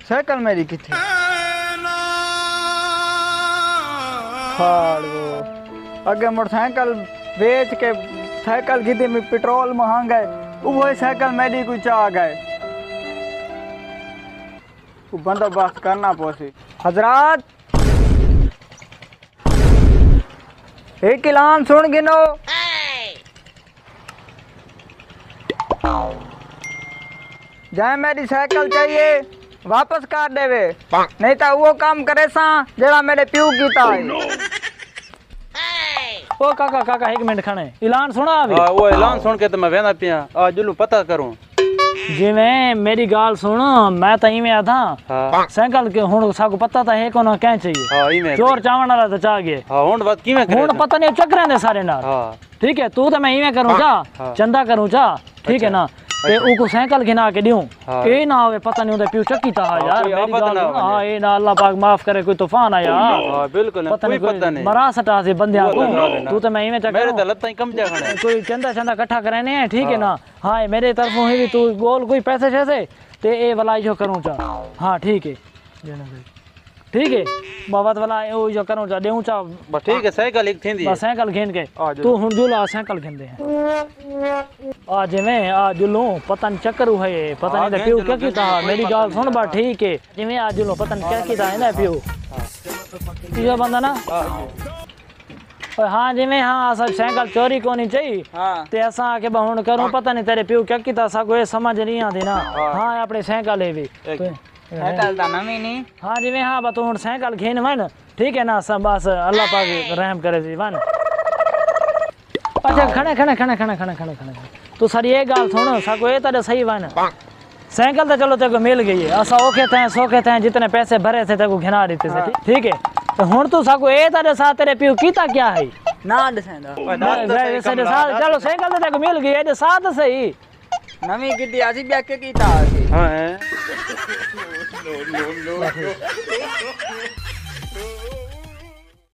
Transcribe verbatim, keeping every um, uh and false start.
cycle मेरी किथे फाड़ वो अगे मोटरसाइकिल बेच के साइकिल की में पेट्रोल महंगा है वो साइकिल मेरी कुछ आ गए वो बंदोबस्त करना पोसी हजरात एक ऐलान सुन गिनो जाए मेरी साइकिल चाहिए वापस कर देवे नहीं तो वो काम करे सा जरा मेरे प्यू कीता है ओ काका काका एक मिनट खड़े ऐलान सुना अभी हां वो ऐलान सुन के तो मैं वेंदा पिया आ जुलू पता करूं जिवें मेरी गाल सुन मैं तो इवें था हां साइकिल के हुन साको पता था है कोना क्या चाहिए हां इवें चोर चावण वाला तो चा गए हां हुन बात किवें करे हुन पता नहीं चक्करें दे सारे नाल हां ठीक है तू तो मैं इवें करूं चा चंदा करूं चा ठीक है ना ते ऊको साइकिल गिना के दियो ए ना होवे पता नहीं ओदे प्यू चक्की था यार मेरी गाल हां ए ना अल्लाह पाक माफ करे कोई तूफान आया हां बिल्कुल कोई पता नहीं मरा सटा से बंदियां को तू तो मैं इवें चक्कर मेरे तो लत्ता ही कम जा खड़े कोई चंदा चंदा इकट्ठा कराने हैं ठीक है ना हां मेरे तरफों ही तू गोल कोई पैसे छे ते ए वाला जो करूं चा हां ठीक है ठीक है बाबत वाला ओ जो करूं चा देऊं चा बस ठीक है साइकिल एक थींदी बस साइकिल घेन के तू हुन जुला साइकिल घेन दे आज में आ जुलो पता नहीं चक्कर है पता नहीं प्यू क्या कीता मेरी गाल सुन बा ठीक है जिवें आज जुलो पता नहीं क्या कीता है ना प्यू ये बंदा ना हाँ जिवें हाँ असा साइकिल चोरी कोनी चाहिए ते असा के बहुन करूं पता नहीं तेरे प्यू क्या कीता सा कोई समझ नहीं आती ना हाँ अपने साइकिल है भी साइकिल ता नवी नहीं हाँ जिवें हाँ बतो हुन साइकिल घेन वन ठीक है ना सब बस अल्लाह पाक रहम करे जी वन अच्छा खड़े खड़े खड़े खड़े खड़े खड़े खड़े तू सारी एक गाल सुन सको ए तेरे सही वन साइकिल तो चलो तेको मिल गई है असा ओखे थे सोखे थे जितने पैसे भरे थे तेको घिना देते थे ठीक है तो हुन तू सको ए तेरे साथ तेरे प्यू कीता क्या है ना दसेंदा चलो साइकिल तो तेको मिल गई है साथ सही नवी किटी आसी बैक के कीता हां